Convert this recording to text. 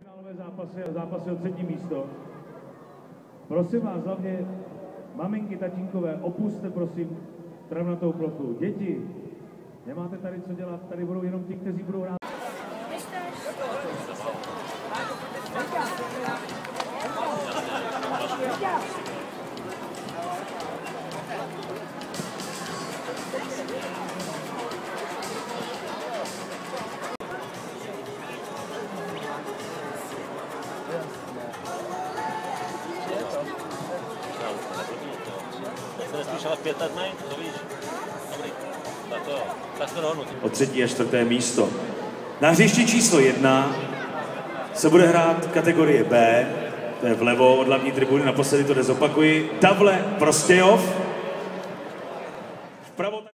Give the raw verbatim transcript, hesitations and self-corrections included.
Finálové zápasy a zápasy o třetí místo. Prosím vás, hlavně maminky, tatínkové, opuste prosím travnatou plochu. Děti, nemáte tady co dělat, tady budou jenom ti, kteří budou hrát. O třetí a čtvrté místo. Na hřišti číslo jedna se bude hrát kategorie B, to je vlevo od hlavní tribuny, naposledy to zopakuji. Davle Prostějov. Vpravo